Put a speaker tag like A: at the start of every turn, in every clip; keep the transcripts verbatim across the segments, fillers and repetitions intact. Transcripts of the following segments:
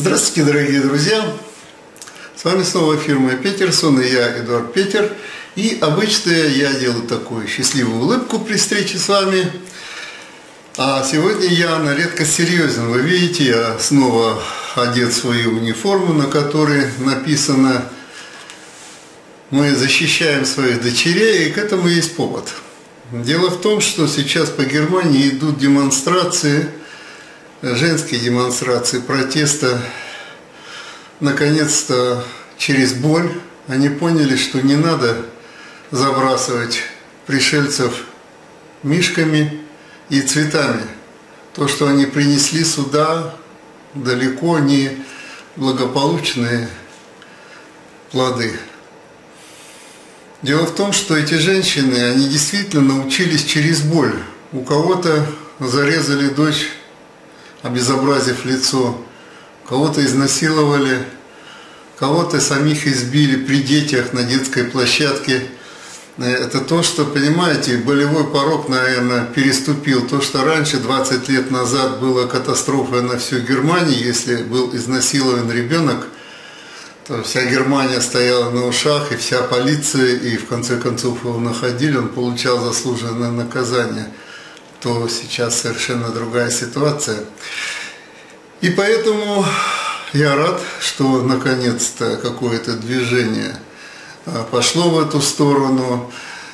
A: Здравствуйте, дорогие друзья! С вами снова фирма Петерсон и я, Эдуард Петер. И обычно я делаю такую счастливую улыбку при встрече с вами. А сегодня я на редкость серьезен. Вы видите, я снова одет в свою униформу, на которой написано «Мы защищаем своих дочерей», и к этому есть повод. Дело в том, что сейчас по Германии идут демонстрации, женские демонстрации протеста. Наконец-то через боль они поняли, что не надо забрасывать пришельцев мишками и цветами. То, что они принесли сюда, далеко не благополучные плоды. Дело в том, что эти женщины, они действительно научились через боль. У кого-то зарезали дочь, обезобразив лицо, кого-то изнасиловали, кого-то самих избили при детях на детской площадке. Это то, что, понимаете, болевой порог, наверное, переступил. То, что раньше, двадцать лет назад, было катастрофой на всю Германию, если был изнасилован ребенок, то вся Германия стояла на ушах, и вся полиция, и в конце концов его находили, он получал заслуженное наказание. То сейчас совершенно другая ситуация. И поэтому я рад, что наконец-то какое-то движение пошло в эту сторону.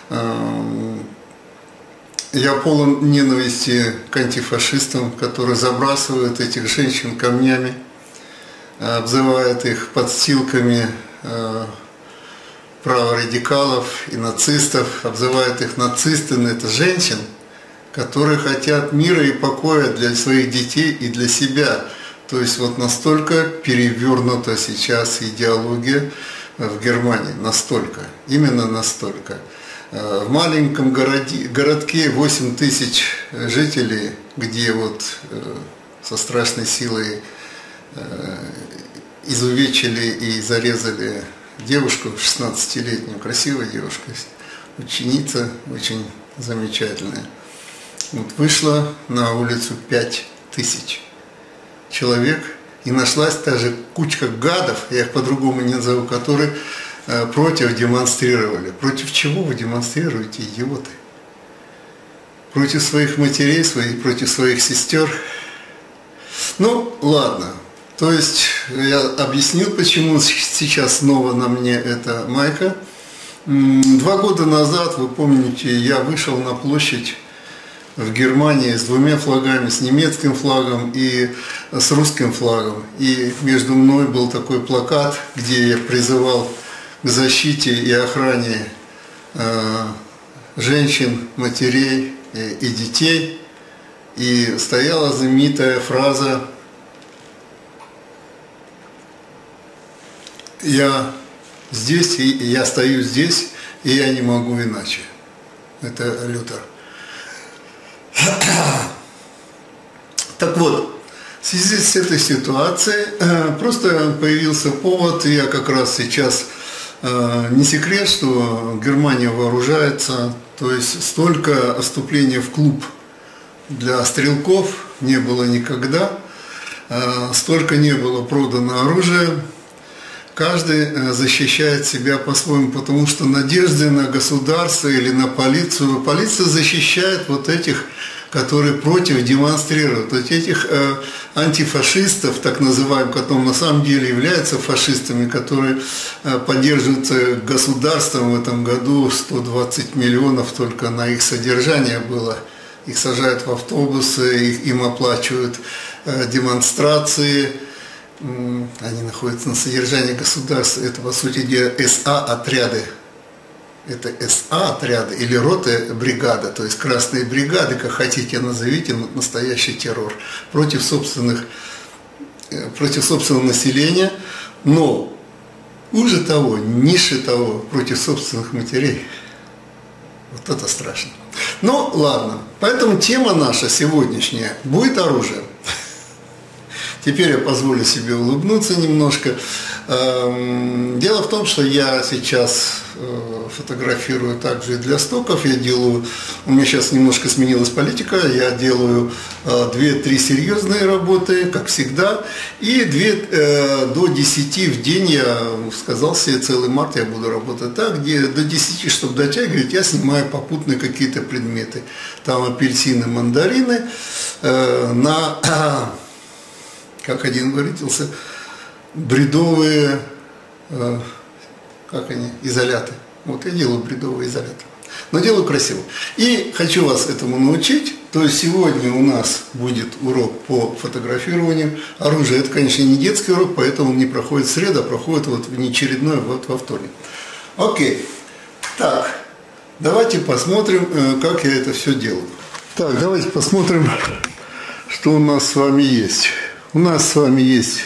A: Я полон ненависти к антифашистам, которые забрасывают этих женщин камнями, обзывают их подстилками праворадикалов и нацистов, обзывают их нацистами. Это женщин, которые хотят мира и покоя для своих детей и для себя. То есть вот настолько перевернута сейчас идеология в Германии. Настолько. Именно настолько. В маленьком городе, городке восемь тысяч жителей, где вот со страшной силой изувечили и зарезали девушку шестнадцатилетнюю, красивая девушка, ученица очень замечательная. Вот вышла на улицу пять тысяч человек, и нашлась та же кучка гадов, я их по-другому не назову, которые э, против демонстрировали. Против чего вы демонстрируете, идиоты? Против своих матерей, своих, против своих сестер? Ну, ладно. То есть я объяснил, почему сейчас снова на мне эта майка. Два года назад, вы помните, я вышел на площадь в Германии с двумя флагами, с немецким флагом и с русским флагом. И между мной был такой плакат, где я призывал к защите и охране э, женщин, матерей и, и детей. И стояла знаменитая фраза «Я здесь, и я стою здесь, и я не могу иначе». Это Лютер. Так вот, в связи с этой ситуацией просто появился повод, и я как раз сейчас, не секрет, что Германия вооружается, то есть столько вступления в клуб для стрелков не было никогда, столько не было продано оружия. Каждый защищает себя по-своему, потому что надежды на государство или на полицию. Полиция защищает вот этих, которые против демонстрируют. Вот этих э, антифашистов, так называемых, которые на самом деле являются фашистами, которые э, поддерживаются государством. В этом году сто двадцать миллионов только на их содержание было. Их сажают в автобусы, их, им оплачивают э, демонстрации. Они находятся на содержании государства. Это, по сути дела, эс а-отряды. Это эс а-отряды или роты бригада, то есть красные бригады, как хотите назовите, но настоящий террор против собственных, против собственного населения, но хуже того, ниже того, против собственных матерей. Вот это страшно. Ну, ладно. Поэтому тема наша сегодняшняя будет оружие. Теперь я позволю себе улыбнуться немножко. Дело в том, что я сейчас фотографирую также и для стоков. Я делаю, у меня сейчас немножко сменилась политика, я делаю две-три серьезные работы, как всегда, и две, до десяти в день я сказал себе, целый март я буду работать так, где до десяти, чтобы дотягивать, я снимаю попутные какие-то предметы. Там апельсины, мандарины, на, как один выразился, бредовые, как они, изоляты. Вот я делаю бредовые изоляты. Но делаю красиво. И хочу вас этому научить. То есть сегодня у нас будет урок по фотографированию оружия. Это, конечно, не детский урок, поэтому он не проходит в среду, а проходит вот внеочередной вот во вторник. Окей. Так, давайте посмотрим, как я это все делаю. Так, давайте посмотрим, что у нас с вами есть. У нас с вами есть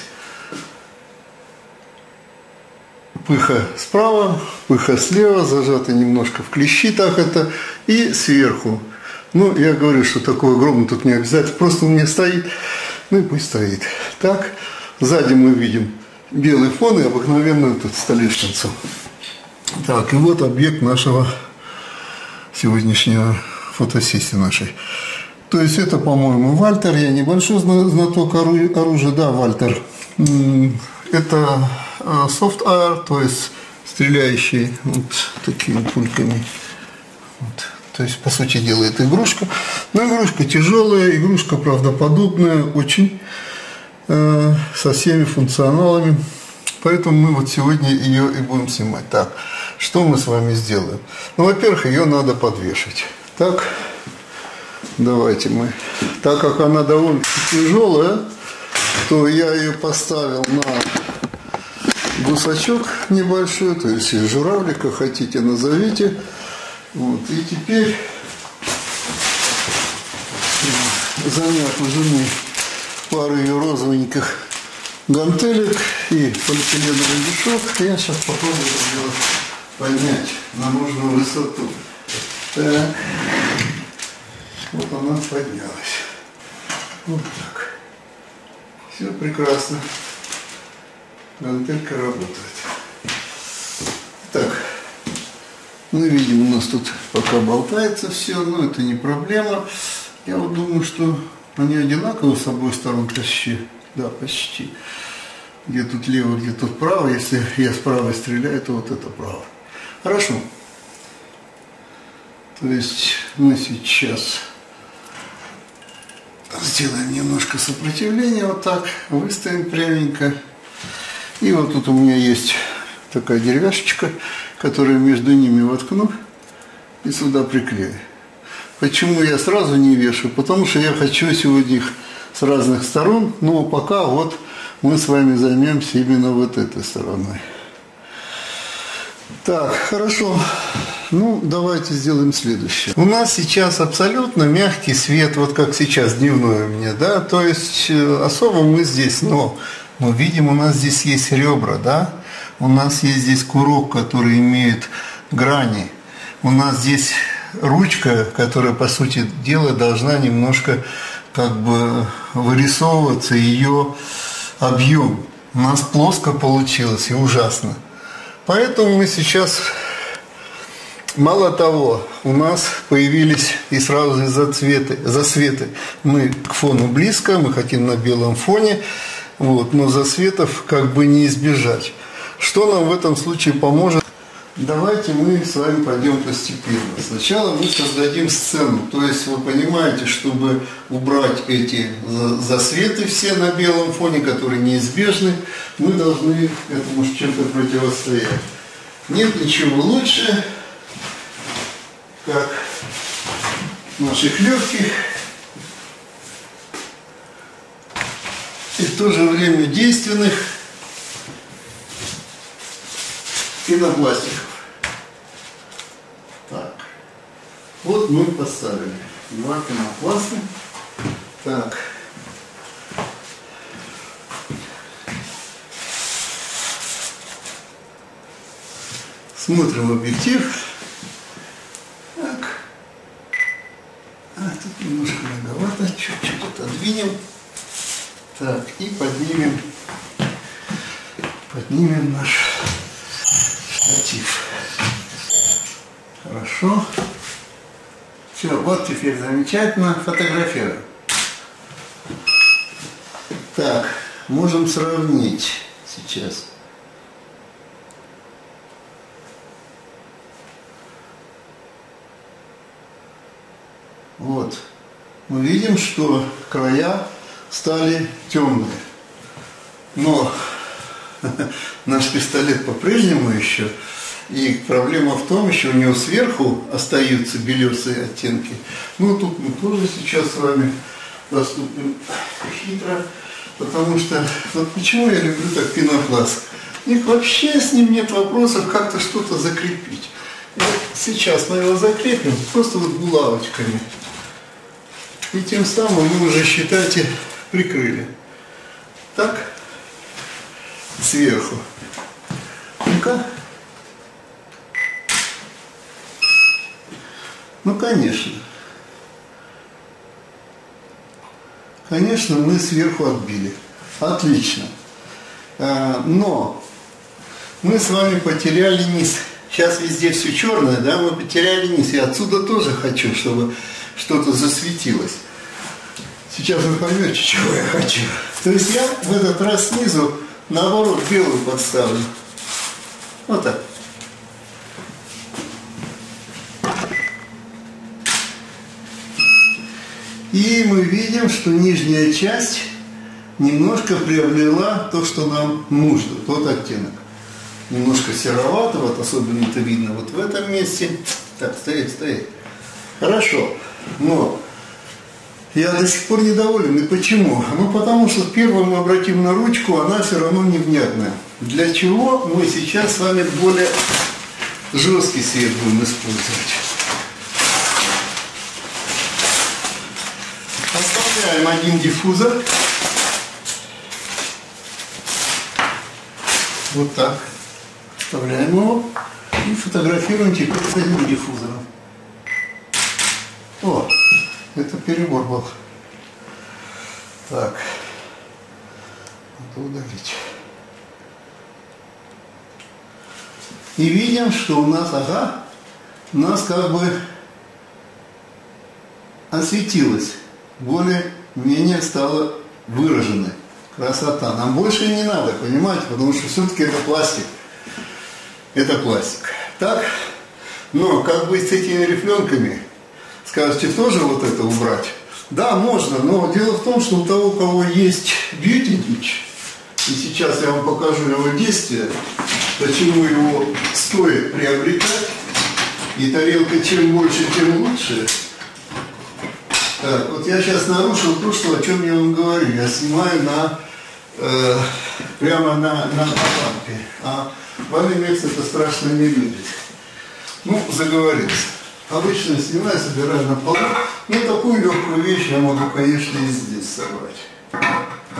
A: пыха справа, пыха слева, зажата немножко в клещи, так это, и сверху. Ну, я говорю, что такое огромное тут не обязательно, просто у меня стоит, ну и пусть стоит. Так, сзади мы видим белый фон и обыкновенную тут столешницу. Так, и вот объект нашего сегодняшнего фотосессии нашей. То есть это, по-моему, Вальтер, я небольшой знаток оружия, да, Вальтер. Это soft air, то есть стреляющий вот такими пульками. Вот. То есть, по сути дела, это игрушка. Но игрушка тяжелая, игрушка правдоподобная, очень, э, со всеми функционалами. Поэтому мы вот сегодня ее и будем снимать. Так, что мы с вами сделаем? Ну, во-первых, ее надо подвешать. Так, давайте мы. Так как она довольно тяжелая, то я ее поставил на гусачок небольшой, то есть журавлика хотите, назовите. Вот. И теперь, заняв у жены пару ее розовеньких гантелек и полиэтиленовый мешок, я сейчас попробую ее поднять на нужную высоту. Так. Вот она поднялась. Вот так. Все прекрасно. Гантелька работает. Так, мы видим, у нас тут пока болтается все, но это не проблема. Я вот думаю, что они одинаковы с обоих сторон почти. Да, почти. Где тут лево, где тут право. Если я справа стреляю, то вот это право. Хорошо. То есть мы сейчас сделаем немножко сопротивления, вот так, выставим пряменько. И вот тут у меня есть такая деревяшечка, которую между ними воткну и сюда приклею. Почему я сразу не вешаю? Потому что я хочу сегодня их с разных сторон, но пока вот мы с вами займемся именно вот этой стороной. Так, хорошо. Ну, давайте сделаем следующее. У нас сейчас абсолютно мягкий свет, вот как сейчас дневной у меня, да, то есть особо мы здесь, но мы видим, у нас здесь есть ребра, да, у нас есть здесь курок, который имеет грани, у нас здесь ручка, которая, по сути дела, должна немножко как бы вырисовываться, ее объем. У нас плоско получилось и ужасно. Поэтому мы сейчас, мало того, у нас появились и сразу зацветы, засветы. Мы к фону близко, мы хотим на белом фоне, вот, но засветов как бы не избежать. Что нам в этом случае поможет? Давайте мы с вами пойдем постепенно. Сначала мы создадим сцену, то есть вы понимаете, чтобы убрать эти засветы все на белом фоне, которые неизбежны, мы должны этому чем-то противостоять. Нет ничего лучше, как наших легких и в то же время действенных пенопластиков. Так, вот мы поставили два пенопласта. Так, смотрим объектив. Так, а тут немножко многовато, чуть-чуть отодвинем. Так, и поднимем, поднимем наш штатив. Хорошо. Все, вот теперь замечательно. Фотографируем. Так, можем сравнить сейчас. Вот. Мы видим, что края стали темные. Но наш пистолет по-прежнему еще. И проблема в том, еще у него сверху остаются белесые оттенки. Ну, тут мы тоже сейчас с вами поступим хитро. Потому что, вот почему я люблю так пенопласт? У них вообще с ним нет вопросов как-то что-то закрепить. И вот сейчас мы его закрепим просто вот булавочками. И тем самым мы уже, считайте, прикрыли. Так, сверху. Ну-ка. Ну, конечно. Конечно, мы сверху отбили. Отлично. Но мы с вами потеряли низ. Сейчас везде все черное, да, мы потеряли низ. И отсюда тоже хочу, чтобы что-то засветилось. Сейчас вы поймете, чего я хочу. То есть я в этот раз снизу, наоборот, белую подставлю. Вот так. И мы видим, что нижняя часть немножко приобрела то, что нам нужно, тот оттенок. Немножко серовато, вот особенно это видно вот в этом месте. Так, стоит, стоит. Хорошо, но я до сих пор недоволен. И почему? Ну, потому что первым мы обратим на ручку, она все равно невнятная. Для чего мы сейчас с вами более жесткий свет будем использовать? Оставляем один диффузор. Вот так. Вставляем его и фотографируем теперь с одним диффузором. О, это перебор был. Так. Надо удалить. И видим, что у нас, ага, у нас как бы осветилось. Более-менее стало выраженной. Красота. Нам больше не надо, понимаете, потому что все-таки это пластик. Это пластик. Так, но как быть с этими рифленками? Скажете, тоже вот это убрать? Да, можно, но дело в том, что у того, у кого есть Beauty Ditch, и сейчас я вам покажу его действие, почему его стоит приобретать, и тарелка чем больше, тем лучше. Так, вот я сейчас нарушил то, что, о чем я вам говорю. Я снимаю на, э, прямо на, на лампе. А Валимекс это страшно не любит. Ну, заговорился. Обычно снимаю, собираю на полу. Но такую легкую вещь я могу, конечно, и здесь собрать.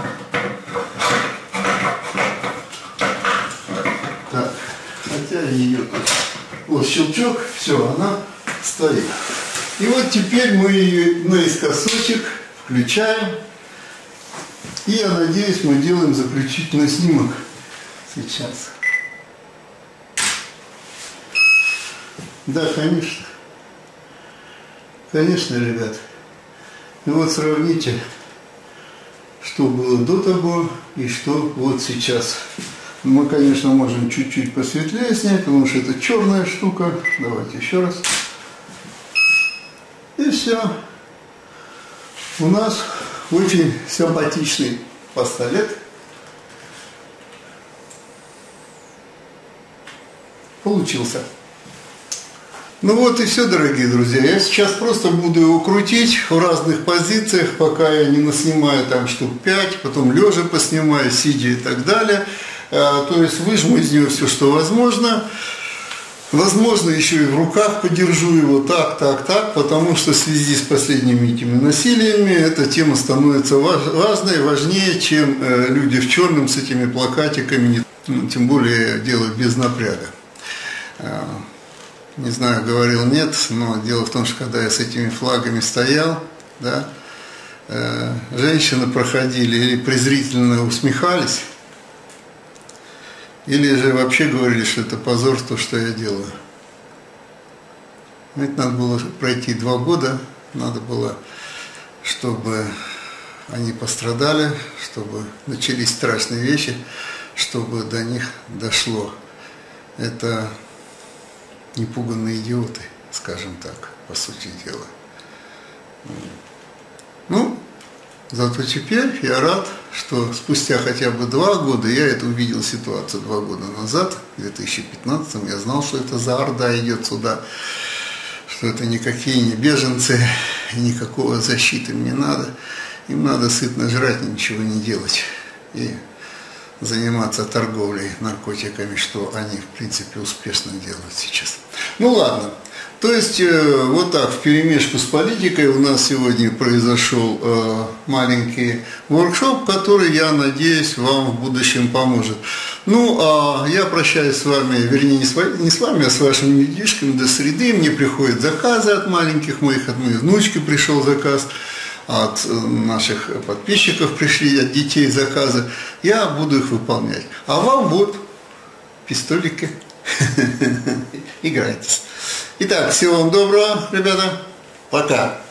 A: Так, хотя ее тут... Вот щелчок, все, она стоит. И вот теперь мы ее наискосочек включаем. И я надеюсь, мы делаем заключительный снимок сейчас. Да, конечно. Конечно, ребят. И вот сравните, что было до того и что вот сейчас. Мы, конечно, можем чуть-чуть посветлее снять, потому что это черная штука. Давайте еще раз. И все. У нас очень симпатичный пистолет получился. Ну вот и все, дорогие друзья. Я сейчас просто буду его крутить в разных позициях, пока я не наснимаю там штук пять, потом лежа поснимаю, сидя и так далее. То есть выжму из него все, что возможно. Возможно, еще и в руках подержу его так, так, так, потому что в связи с последними этими насилиями эта тема становится важной, важнее, чем люди в черном с этими плакатиками, тем более делают без напряга. Не знаю, говорил нет, но дело в том, что когда я с этими флагами стоял, да, женщины проходили или презрительно усмехались, или же вообще говорили, что это позор, то, что я делаю. Ведь надо было пройти два года, надо было, чтобы они пострадали, чтобы начались страшные вещи, чтобы до них дошло. Это непуганные идиоты, скажем так, по сути дела. Ну, зато теперь я рад, что спустя хотя бы два года, я это увидел ситуацию два года назад, в две тысячи пятнадцатом, я знал, что это за орда идет сюда, что это никакие не беженцы, и никакого защиты им не надо. Им надо сытно жрать и ничего не делать. И заниматься торговлей наркотиками, что они, в принципе, успешно делают сейчас. Ну ладно. То есть, э, вот так, вперемешку с политикой у нас сегодня произошел э, маленький воркшоп, который, я надеюсь, вам в будущем поможет. Ну, а я прощаюсь с вами, вернее, не с, не с вами, а с вашими детишками до среды. Мне приходят заказы от маленьких моих, от моей внучки пришел заказ, от наших подписчиков пришли, от детей заказы. Я буду их выполнять. А вам вот пистолики. Играйтесь. Итак, всего вам доброго, ребята. Пока.